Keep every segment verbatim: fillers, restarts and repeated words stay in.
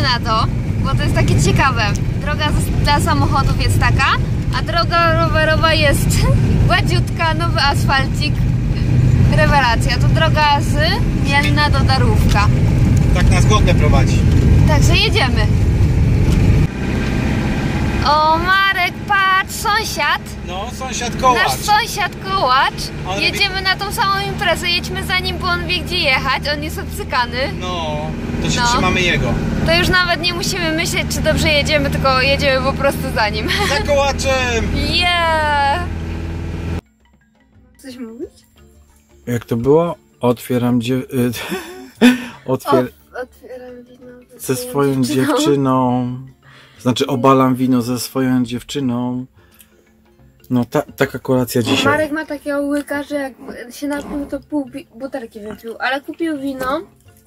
na to, bo to jest takie ciekawe. Droga dla samochodów jest taka, a droga rowerowa jest gładziutka, nowy asfalcik. Rewelacja. To droga z Mielna do Darłówka. Tak nas godne prowadzi. Także jedziemy. O, Marek, patrz, sąsiad. No, sąsiad Kołacz. Nasz sąsiad Kołacz. On Jedziemy wie... na tą samą imprezę, jedźmy za nim, bo on wie, gdzie jechać. On jest obcykany. No, to się No. trzymamy jego. To już nawet nie musimy myśleć, czy dobrze jedziemy, tylko jedziemy po prostu za nim. Za Kołaczem! Yeah! Coś mówić? Jak to było? Otwieram dziew... Otwier... O, otwieram wino ze swoją dziewczyną. dziewczyną. Znaczy obalam wino ze swoją dziewczyną. No ta, taka kolacja dzisiaj. Marek ma takiego łyka, że jak się napił, to pół butelki wypił, ale kupił wino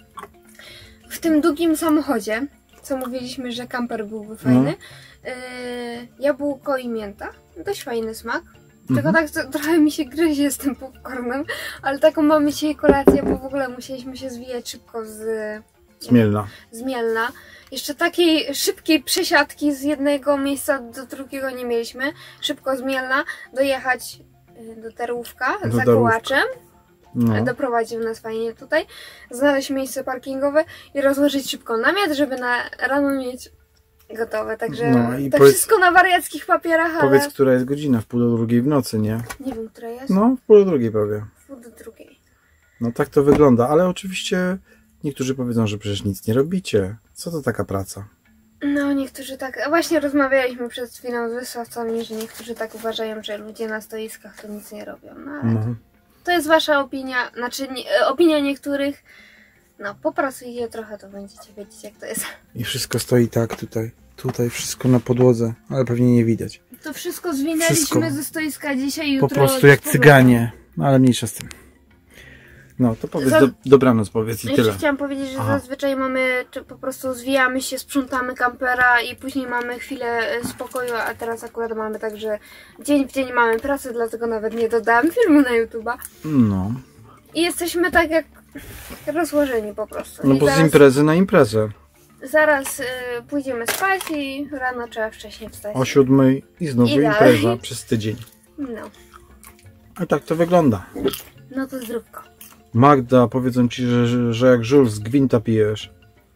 w tym długim samochodzie, co mówiliśmy, że kamper byłby fajny. No. Yy, jabłko i mięta. Dość fajny smak. Tylko mhm. tak to, trochę mi się gryzie z tym popcornem, ale taką mamy dzisiaj kolację, bo w ogóle musieliśmy się zwijać szybko z... Z Mielna. Z Mielna. Jeszcze takiej szybkiej przesiadki z jednego miejsca do drugiego nie mieliśmy. Szybko z Mielna dojechać do Darłówka do za Kołaczem. No. Doprowadził nas fajnie tutaj. Znaleźć miejsce parkingowe i rozłożyć szybko namiot, żeby na rano mieć gotowe. Także no i to powiedz, wszystko na wariackich papierach, ale... Powiedz, która jest godzina? W pół do drugiej w nocy, nie? Nie wiem, która jest. No, w pół do drugiej prawie. W pół do drugiej. No tak to wygląda, ale oczywiście niektórzy powiedzą, że przecież nic nie robicie. Co to taka praca? No, niektórzy tak... Właśnie rozmawialiśmy przed chwilą z wysławcami, że niektórzy tak uważają, że ludzie na stoiskach to nic nie robią. No, ale no. To jest wasza opinia, znaczy nie, opinia niektórych. No, popracujcie trochę, to będziecie wiedzieć, jak to jest. I wszystko stoi tak tutaj. Tutaj wszystko na podłodze, ale pewnie nie widać. To wszystko zwinęliśmy wszystko. ze stoiska dzisiaj, jutro... Po prostu jak cyganie, no, ale mniejsza z tym. No, to powiedz, Za... do, dobranoc powiedz i Jeszcze tyle. chciałam powiedzieć, że Aha. zazwyczaj mamy, czy po prostu zwijamy się, sprzątamy kampera i później mamy chwilę spokoju, a teraz akurat mamy tak, że dzień w dzień mamy pracę, dlatego nawet nie dodałam filmu na YouTube'a. No. I jesteśmy tak jak rozłożeni po prostu. No I bo zaraz, z imprezy na imprezę. Zaraz y, pójdziemy spać i rano trzeba wcześniej wstać. O siódmej i znowu I impreza przez tydzień. No. A tak to wygląda. No to zdrówko. Magda, powiedzą ci, że, że, że jak żul z gwinta pijesz.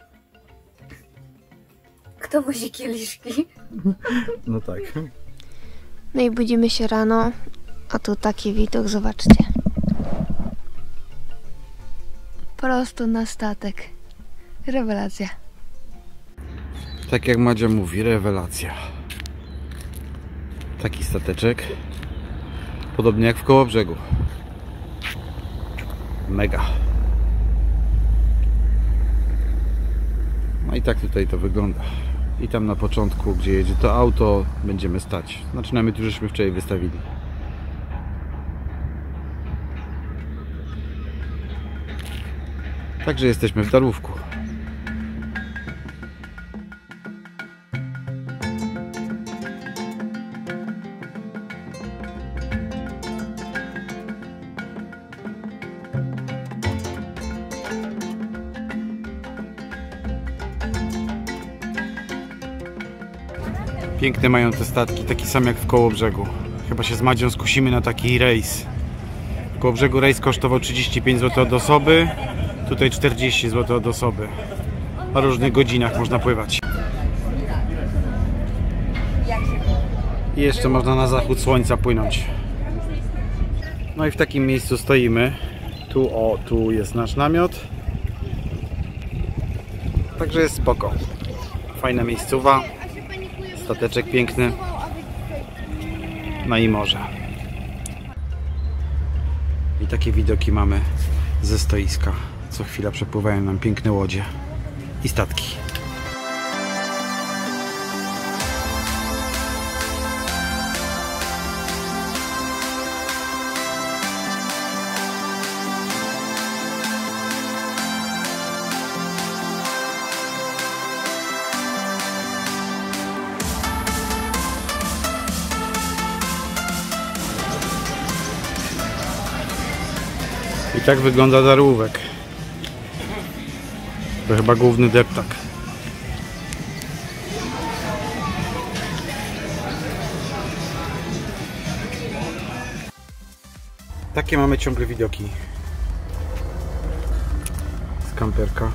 Kto wozi kieliszki? No tak. No i budzimy się rano, a tu taki widok, zobaczcie. Prosto na statek. Rewelacja. Tak jak Madzia mówi, rewelacja. Taki stateczek. Podobnie jak w Kołobrzegu. Mega. No i tak tutaj to wygląda. I tam na początku, gdzie jedzie to auto, będziemy stać. Znaczy namiot już żeśmy wczoraj wystawili. Także jesteśmy w Darłówku. Piękne mają te statki, taki sam jak w Kołobrzegu. Chyba się z Madzią skusimy na taki rejs. W Kołobrzegu rejs kosztował trzydzieści pięć złotych od osoby, tutaj czterdzieści złotych od osoby. O różnych godzinach można pływać. I jeszcze można na zachód słońca płynąć. No i w takim miejscu stoimy. Tu, o, tu jest nasz namiot. Także jest spoko. Fajna miejscowa. Stateczek piękny. No i morze. I takie widoki mamy ze stoiska. Co chwila przepływają nam piękne łodzie i statki. I tak wygląda Darłówek. To chyba główny deptak. Takie mamy ciągle widoki z kamperka.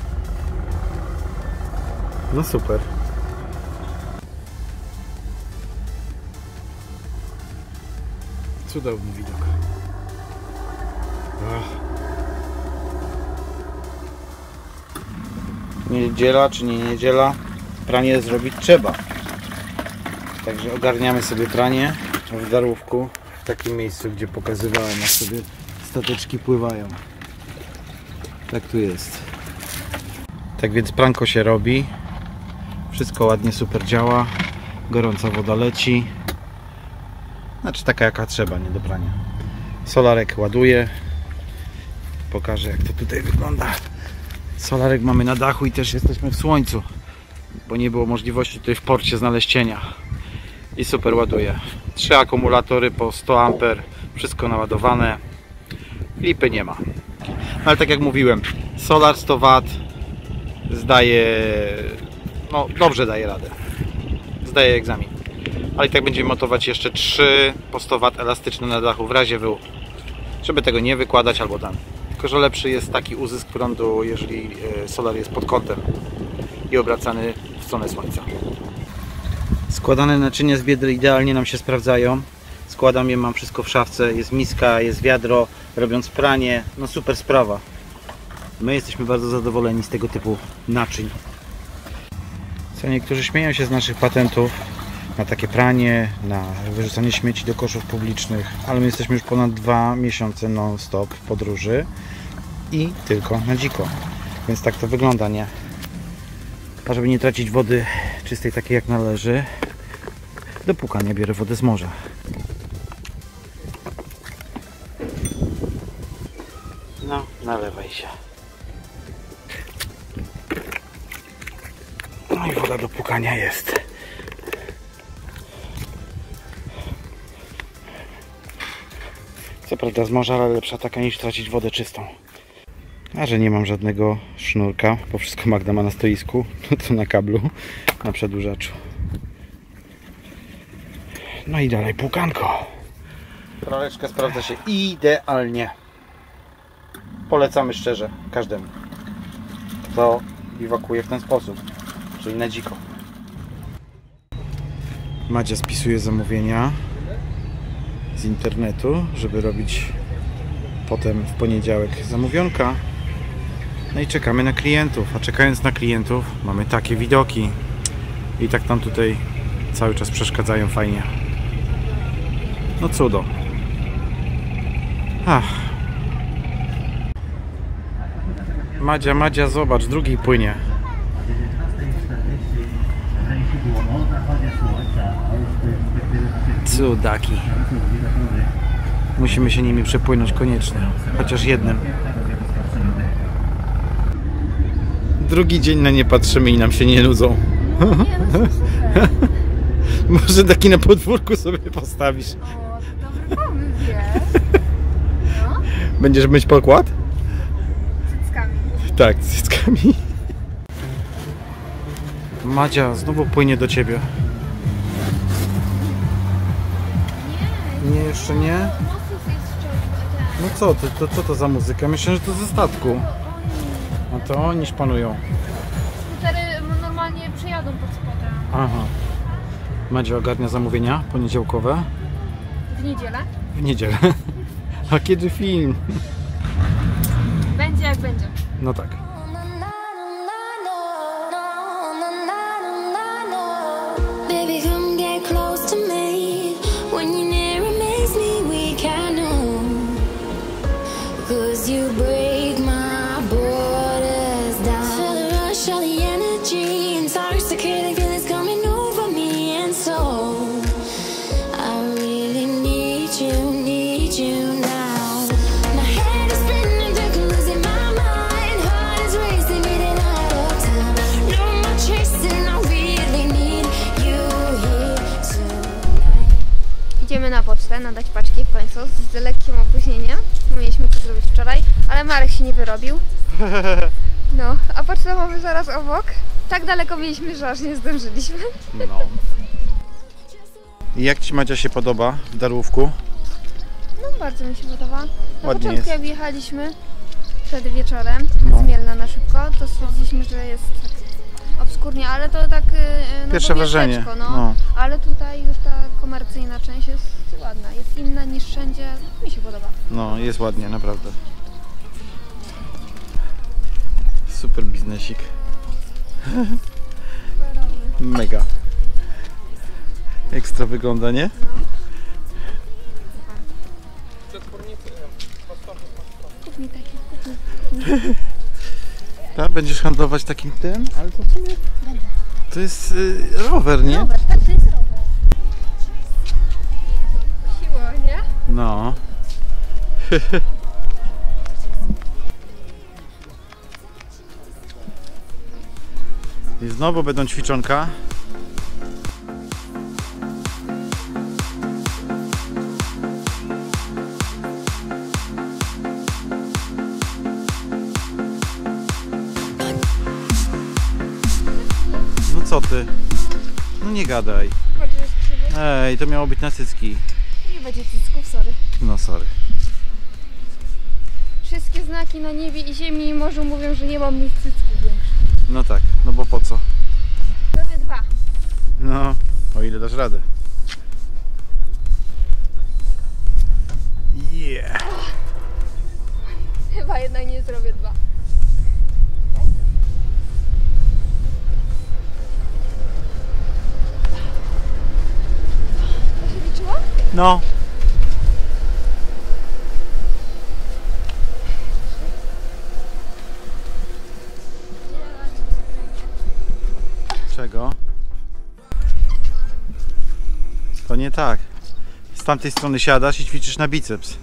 No super. Cudowny widok. Ach. Niedziela czy nie niedziela, pranie zrobić trzeba. Także ogarniamy sobie pranie w Darłówku, w takim miejscu, gdzie pokazywałem, jak sobie stateczki pływają. Tak tu jest. Tak więc pranko się robi. Wszystko ładnie, super działa. Gorąca woda leci. Znaczy taka jaka trzeba, nie do prania. Solarek ładuje. Pokażę, jak to tutaj wygląda. Solarek mamy na dachu i też jesteśmy w słońcu, bo nie było możliwości tutaj w porcie znaleźć cienia. I super ładuje. Trzy akumulatory po sto amperów. Wszystko naładowane. Lipy nie ma. No ale tak jak mówiłem, solar sto watów zdaje, no dobrze daje radę. Zdaje egzamin. Ale i tak będziemy montować jeszcze trzy po sto watów elastyczne na dachu w razie W. Żeby tego nie wykładać albo tam. Tylko że lepszy jest taki uzysk prądu, jeżeli solar jest pod kątem i obracany w stronę słońca. Składane naczynia z biedry idealnie nam się sprawdzają. Składam je, mam wszystko w szafce. Jest miska, jest wiadro, robiąc pranie. No super sprawa. My jesteśmy bardzo zadowoleni z tego typu naczyń. Co niektórzy śmieją się z naszych patentów na takie pranie, na wyrzucanie śmieci do koszów publicznych, ale my jesteśmy już ponad dwa miesiące non-stop w podróży i tylko na dziko. Więc tak to wygląda, nie? A żeby nie tracić wody czystej takiej jak należy, do płukania biorę wodę z morza. No, nalewaj się. No i woda do płukania jest. Co prawda z morza, ale lepsza taka niż tracić wodę czystą. A że nie mam żadnego sznurka, bo wszystko Magda ma na stoisku, no to na kablu, na przedłużaczu. No i dalej płukanko. Praleczka sprawdza się idealnie. Polecamy szczerze każdemu, kto biwakuje w ten sposób, czyli na dziko. Madzia spisuje zamówienia z internetu, żeby robić potem w poniedziałek zamówionka. No i czekamy na klientów, a czekając na klientów mamy takie widoki i tak nam tutaj cały czas przeszkadzają fajnie. No cudo. Ach. Madzia, Madzia, zobacz, drugi płynie. Cudaki. Musimy się nimi przepłynąć koniecznie. Chociaż jednym. Drugi dzień na nie patrzymy i nam się nie nudzą. Może taki na podwórku sobie postawisz. O, to dobry pomysł, wiesz? No. Będziesz myć pokład? Cyckami. Tak, z cyckami. Madzia znowu płynie do ciebie. Nie. Nie, jeszcze nie? Moców jest wczoraj. No co, to, to co to za muzyka? Myślę, że to ze statku. A to oni szpanują. Skutery normalnie przejadą pod spotem. Aha. Madzia ogarnia zamówienia poniedziałkowe. W niedzielę? W niedzielę. A kiedy film? Będzie jak będzie. No tak. Baby, come get close to me. When you're near, it makes me weak, I know. 'Cause you break my borders down. Feel the rush of the energy, intoxicating feelings coming over me, and so I really need you, need you now. My head is spinning, think I'm losing my mind. Heart is racing, getting out of time. No more chasing, I really need you here tonight. Idziemy na pocztę, nadać paczki w końcu z lekkim opóźnieniem. Mieliśmy to zrobić wczoraj, ale Marek się nie wyrobił. No, a pocztę mamy zaraz obok. Tak daleko mieliśmy, że aż nie zdążyliśmy. No. I jak Ci, Madzia, się podoba w Darłówku? No Bardzo mi się podoba. Na Ładnie początku jest. jak wjechaliśmy, wtedy wieczorem, No. z Mielna na szybko, to stwierdziliśmy, że jest tak obskurnie, ale to tak yy, no Pierwsze bo wrażenie, miasteczko, No. no. Ale tutaj już ta komercyjna część jest ładna, jest inna niż wszędzie, mi się podoba. No, jest ładnie, naprawdę. Super biznesik. Mega. Ekstra wygląda, nie? Kup mi taki, kup mi. Tak, będziesz handlować takim tym, ale to w sumie Będę. to jest y, rower, nie? Rower, tak, to jest rower. Siło, nie? No. I znowu będą ćwiczonka. No co ty? No nie gadaj. Patrz, jest krzywy. Ej, to miało być na cycki. Nie będzie cycków, sorry. No sorry. Wszystkie znaki na niebie i ziemi i morzu mówią, że nie mam nic cycków większych. No tak, no bo po co? Zrobię dwa. No, o ile dasz radę. Yeah. Chyba jednak nie zrobię dwa. To się liczyło? No. Czego? To nie tak. Z tamtej strony siadasz i ćwiczysz na biceps.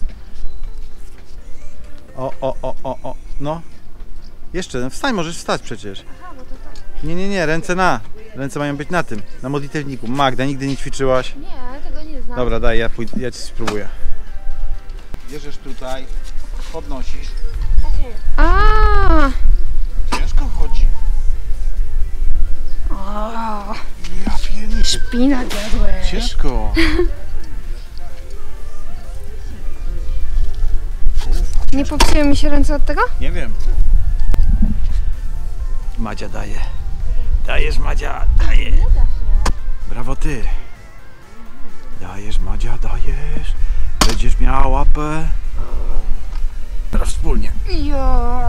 O, o, o, o, o. No. Jeszcze, wstań, możesz wstać przecież. Aha, bo to tak. Nie, nie, nie, ręce na. Ręce mają być na tym, na modlitewniku. Magda, nigdy nie ćwiczyłaś? Nie, tego nie znam. Dobra, daj, ja, pójdę, ja ci spróbuję. Bierzesz tutaj, podnosisz. A. Ciężko chodzi. O, Ja pierdolę. szpinak jadłeś. Ciężko. Nie popsuły mi się ręce od tego? Nie wiem. Madzia daje. Dajesz, Madzia, daje. Brawo ty. Dajesz, Madzia, dajesz. Będziesz miała łapę. Teraz wspólnie. Jo.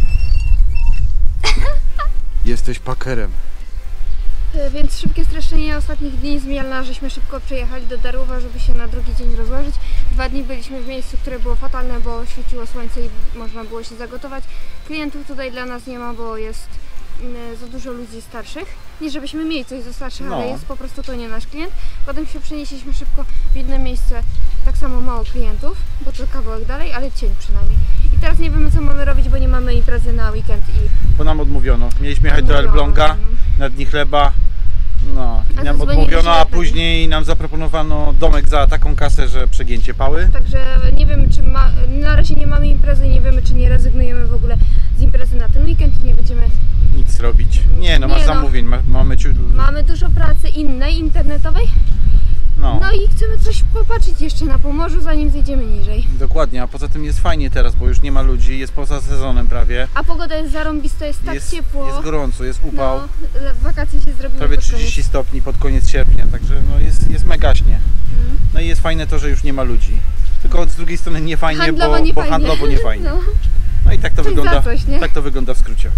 Jesteś pakerem. E, Więc szybkie streszczenie ostatnich dni z Mielna, żeśmy szybko przyjechali do Darłowa, żeby się na drugi dzień rozłożyć. Dwa dni byliśmy w miejscu, które było fatalne, bo świeciło słońce i można było się zagotować. Klientów tutaj dla nas nie ma, bo jest mm, za dużo ludzi starszych. Nie żebyśmy mieli coś do starszych, No. ale jest po prostu to nie nasz klient. Potem się przenieśliśmy szybko w inne miejsce, tak samo mało klientów, bo to kawałek dalej, ale cień przynajmniej. I teraz nie wiemy, co mamy robić, bo nie mamy imprezy na weekend i Bo nam odmówiono. Mieliśmy jechać do Elbląga na dni chleba. No, i A nam zadzwonili odmówiono, a lepiej. później nam zaproponowano domek za taką kasę, że przegięcie pały. Także nie wiemy, czy ma, na razie nie mamy imprezy, nie wiemy, czy nie rezygnujemy w ogóle z imprezy na ten weekend i nie będziemy. Nic robić. Nie, no masz Nie, no. zamówień, ma, mamy ciu... Mamy dużo pracy innej, internetowej, No, no i chcemy coś popatrzeć jeszcze na Pomorzu, zanim zejdziemy niżej. dokładnie, a poza tym jest fajnie teraz, bo już nie ma ludzi, jest poza sezonem prawie. A pogoda jest zarąbista, jest tak jest, ciepło. jest gorąco, jest upał. No, le- wakacje się zrobiły Prawie pod koniec. trzydzieści stopni pod koniec sierpnia, także no jest, jest megaśnie. Mhm. No i jest fajne to, że już nie ma ludzi. Tylko z drugiej strony nie fajnie, Handlowo bo, nie bo fajnie. handlowo nie fajnie. No. No i tak to Coś wygląda. za coś, nie? Tak to wygląda w skrócie.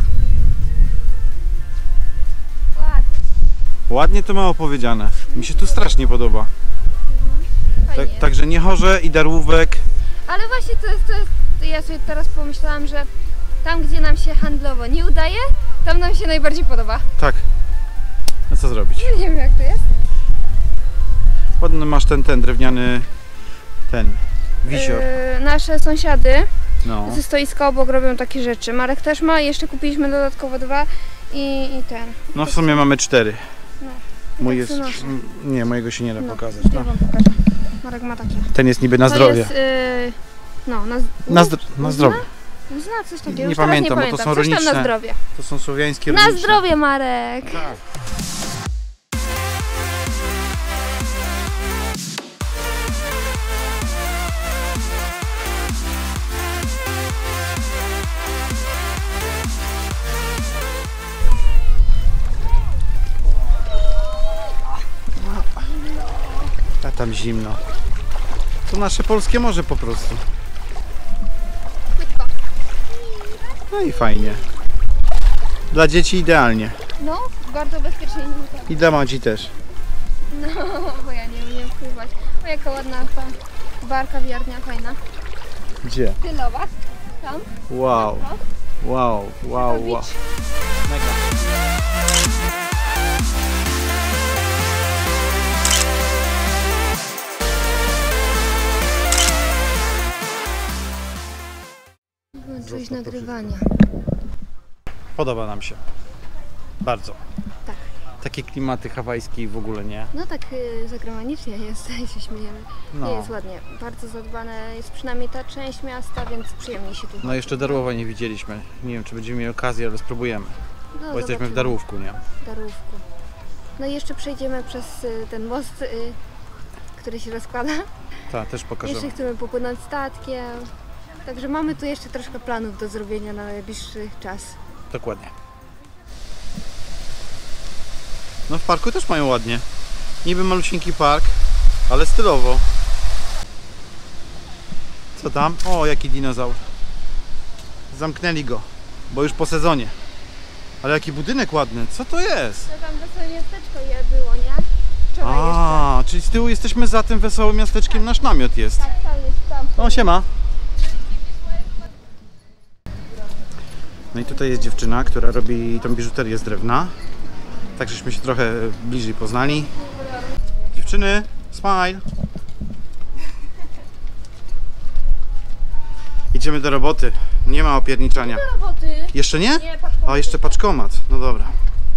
Ładnie, Ładnie to mało powiedziane. Mi się tu strasznie podoba. Tak, fajnie. także Niechorze i Darłówek. Ale właśnie to jest, to jest, ja sobie teraz pomyślałam, że tam, gdzie nam się handlowo nie udaje, tam nam się najbardziej podoba. Tak. No co zrobić? Nie wiem, jak to jest. Ładny masz ten, ten drewniany, ten wisior. Yy, nasze sąsiady No. ze stoiska obok robią takie rzeczy. Marek też ma, jeszcze kupiliśmy dodatkowo dwa i, i ten. No w sumie mamy cztery. No. Mój tak jest. sobie noszę. Nie, mojego się nie da No, pokazać. ja No. wam pokażę. Marek ma takie. Ten jest niby na To zdrowie. jest, yy, no, na, z- Na, zdro na zdrowie. Uzna? Uzna, coś takiego. Nie Już teraz pamiętam, nie bo to pamiętam. są Coś tam runiczne. na zdrowie. To są słowiańskie Na runiczne. zdrowie, Marek! Tak. tam zimno. To nasze polskie morze po prostu. Płytko. No i fajnie. Dla dzieci idealnie. No, bardzo bezpiecznie. I dla Madzi też. No, bo ja nie umiem pływać. O, jaka ładna ta barka, wiarnia, fajna. Gdzie? Tylowa. Tam. Wow. Wow, wow, wow. Mega. Coś nagrywania. Podoba nam się. Bardzo. Tak. Takie klimaty hawajskie i w ogóle nie. No tak y, zagranicznie jest, się śmiejemy. No. Nie, jest ładnie. Bardzo zadbane jest przynajmniej ta część miasta, więc przyjemnie się tu. No jeszcze Darłowa nie widzieliśmy. Nie wiem, czy będziemy mieli okazję, ale spróbujemy. No, Bo jesteśmy w zobaczymy. Darłówku, nie? Darłówku. No i jeszcze przejdziemy przez y, ten most, y, który się rozkłada. Tak, też pokażemy. Jeszcze chcemy popłynąć statkiem. Także mamy tu jeszcze troszkę planów do zrobienia na najbliższy czas. Dokładnie. No w parku też mają ładnie. Niby malusieńki park, ale stylowo. Co tam? O, jaki dinozaur. Zamknęli go, bo już po sezonie. Ale jaki budynek ładny. Co to jest? No tam wesołe miasteczko je było, nie? Wczoraj A, czyli z tyłu jesteśmy za tym wesołym miasteczkiem, nasz namiot jest. jeszcze. Tak, tam jest, tam. O, siema. No i tutaj jest dziewczyna, która robi tą biżuterię z drewna. Tak żeśmy się trochę bliżej poznali. Dziewczyny, smile. Idziemy do roboty. Nie ma opierniczania. Roboty. Jeszcze nie? Nie, paczkomat. A, jeszcze paczkomat. No dobra.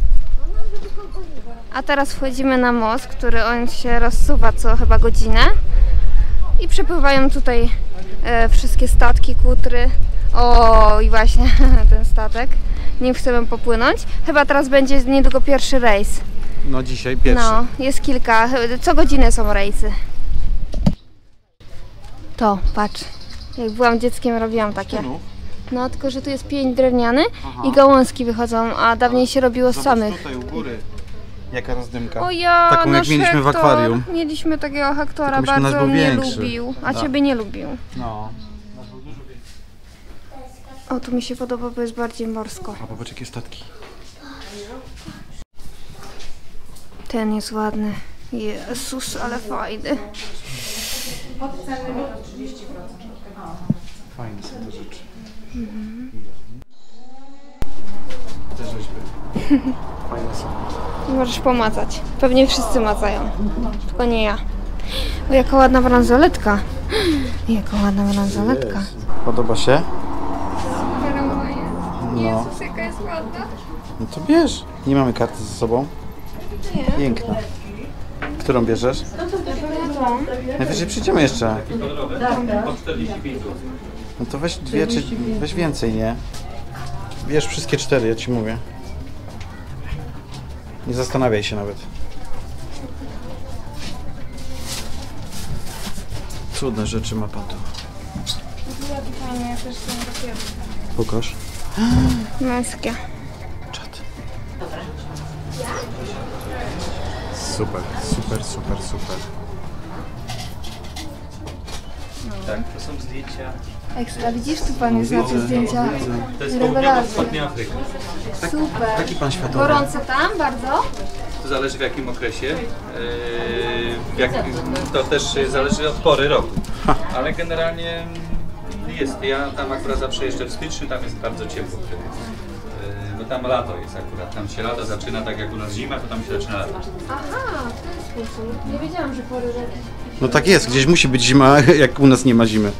A teraz wchodzimy na most, który on się rozsuwa co chyba godzinę. I przepływają tutaj e, wszystkie statki, kutry. O, i właśnie ten statek. Nim chcemy popłynąć. Chyba teraz będzie niedługo pierwszy rejs. No dzisiaj pierwszy. No, jest kilka. Co godzinę są rejsy. To, patrz. Jak byłam dzieckiem, robiłam takie. No, tylko że tu jest pień drewniany. Aha. I gałązki wychodzą, a dawniej się robiło z Zobacz samych. tutaj u góry. Jaka rozdymka. O ja, Taką jak nasz mieliśmy w Hektor. akwarium. Mieliśmy takiego Hektora, Tylko myśmy nasz bardzo był nie większy. lubił. A Tak. ciebie nie lubił. No. O, tu mi się podoba, bo jest bardziej morsko. A popatrz jakie statki. Ten jest ładny. Jezus, ale fajny. Fajne są te rzeczy. Mhm. Te rzeźby. Fajne są. Możesz pomacać. Pewnie wszyscy macają. Tylko nie ja. O, jaka ładna bransoletka. Jaka ładna bransoletka. Podoba się? No. Jezus, jaka jest ładna. No to bierz. Nie mamy karty ze sobą. Nie. Piękna. Którą bierzesz? Najwyżej przyjdziemy jeszcze. No to weź dwie, czy weź więcej, nie? Bierz wszystkie cztery, ja ci mówię. Nie zastanawiaj się nawet. Cudne rzeczy ma pan tu. Fajnie, ja też są takie Pokaż. męskie. Czad. Super, super, super, super. Tak, to są zdjęcia. Ekstra, widzisz, tu pan jest na te zdjęcia. To jest Rewelacja. południowo-wschodnia Afryka. Super. Taki pan światowy. Gorąco tam, bardzo? To zależy w jakim okresie. Yy, w jak, to też zależy od pory roku. Ale generalnie jest. Ja tam akurat zawsze jeszcze w styczniu, tam jest bardzo ciepło wtedy. Yy, bo tam lato jest akurat. Tam się lato zaczyna, tak jak u nas zima, to tam się zaczyna lato. Aha, w ten sposób. Nie wiedziałam, że pory roku. No tak jest, gdzieś musi być zima, jak u nas nie ma zimy.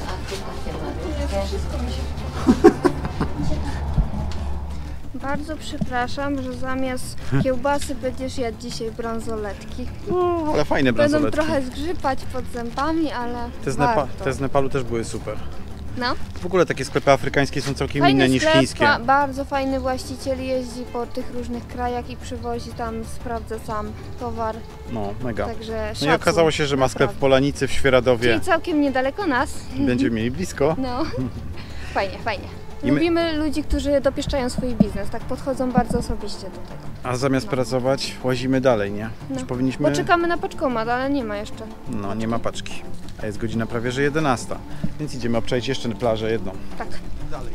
Bardzo przepraszam, że zamiast kiełbasy będziesz jadł dzisiaj bransoletki. No, ale fajne Będą bransoletki. trochę zgrzypać pod zębami, ale Te z, Nepa warto. te z Nepalu też były super. No. W ogóle takie sklepy afrykańskie są całkiem Fajny inne niż sklep, chińskie. fa- bardzo fajny właściciel jeździ po tych różnych krajach i przywozi tam, sprawdza sam towar, No, mega. także No i szacun, okazało się, że ma sklep w naprawdę. Polanicy, w Czyli Świeradowie. całkiem niedaleko nas. Będziemy mieli blisko. No, fajnie, fajnie. I my, Lubimy ludzi, którzy dopieszczają swój biznes, tak podchodzą bardzo osobiście do tego. a zamiast pracować, łazimy dalej, nie? No. Już powinniśmy... Poczekamy na paczkomat, ale nie ma jeszcze. No, nie ma paczki. A jest godzina prawie, że jedenasta. Więc idziemy obczaić jeszcze plażę jedną. Tak. Dalej.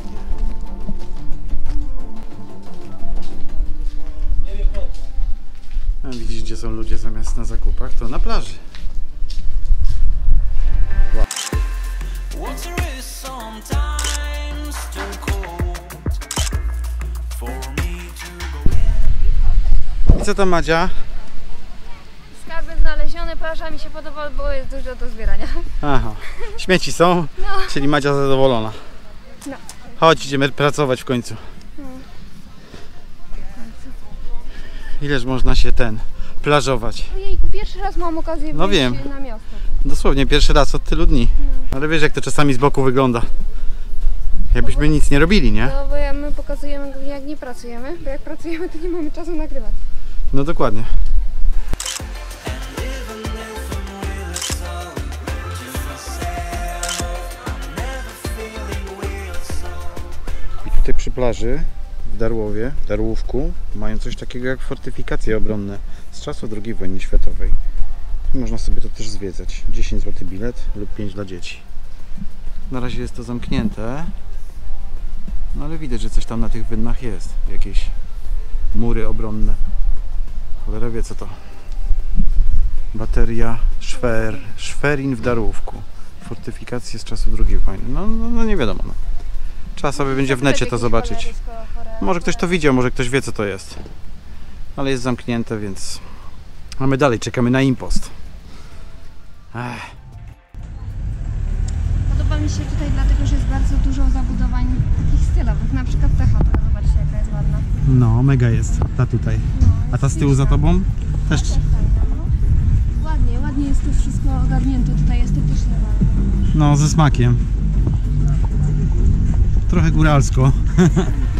A widzisz, gdzie są ludzie zamiast na zakupach, to na plaży. Water is sometimes too cold for me to go. I co tam, Madzia? Skarby znalezione, plaża mi się podoba, bo jest dużo do zbierania. Aha, śmieci są, czyli Madzia zadowolona. No. Chodź, idziemy pracować w końcu. Ileż można się ten, plażować? Ojejku, pierwszy raz mam okazję No wyjść wiem. na miasto. Dosłownie pierwszy raz od tylu dni. Ale wiesz, jak to czasami z boku wygląda. Jakbyśmy nic nie robili, nie? No bo ja, my pokazujemy jak nie pracujemy, bo jak pracujemy to nie mamy czasu nagrywać. No dokładnie. I tutaj przy plaży w Darłowie, w Darłówku, mają coś takiego jak fortyfikacje obronne z czasów drugiej wojny światowej. I można sobie to też zwiedzać. dziesięć złotych bilet lub pięć dla dzieci. Na razie jest to zamknięte, no ale widać, że coś tam na tych wynnach jest. Jakieś mury obronne. Cholera wie co to. Bateria Szwer, Szwerin w Darłówku. Fortyfikacje z czasów drugiej wojny. No, no, no nie wiadomo. No. Trzeba sobie będzie w necie to zobaczyć. Może ktoś to widział, może ktoś wie co to jest. Ale jest zamknięte, więc... A my dalej czekamy na impost. Ech. Podoba mi się tutaj dlatego, że jest bardzo dużo zabudowań takich stylowych, na przykład ta chata, zobaczcie jaka jest ładna. No, mega jest ta tutaj. No, A ta z tyłu za tobą? Też. Fajna, no. Ładnie, ładnie jest to wszystko ogarnięte tutaj estetycznie bardzo. No, ze smakiem. Trochę góralsko.